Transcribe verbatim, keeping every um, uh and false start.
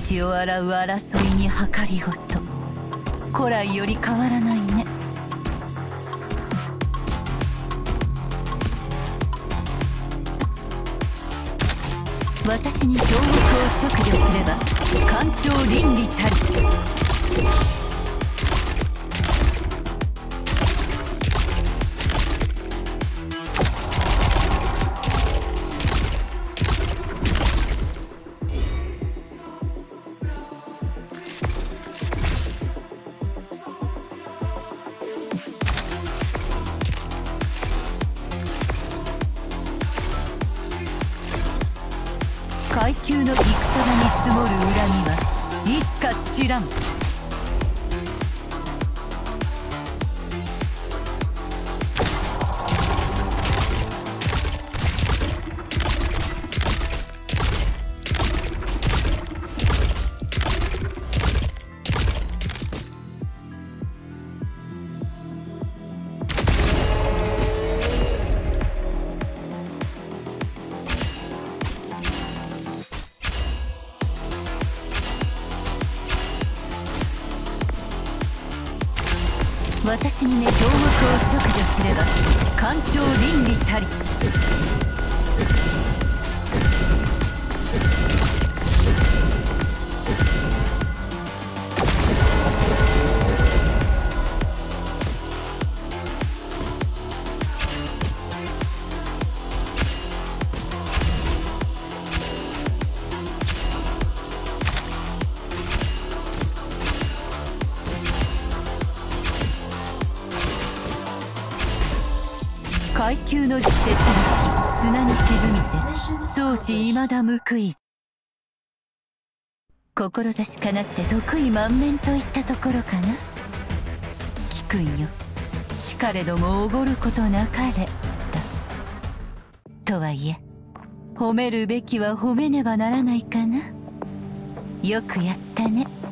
血を洗う争いに計りごと、古来より変わらないね。私に標木を直慮すれば官庁倫理たり。階級の戦場に積もる恨みはいつか知らん。私にね、標木を直慮すれば官庁倫理たり。階級の設備砂に沈みて相思未だ報い。志かなって得意満面といったところかな。聞くんよ、しかれどもおごることなかれだ。とはいえ褒めるべきは褒めねばならないかな。よくやったね。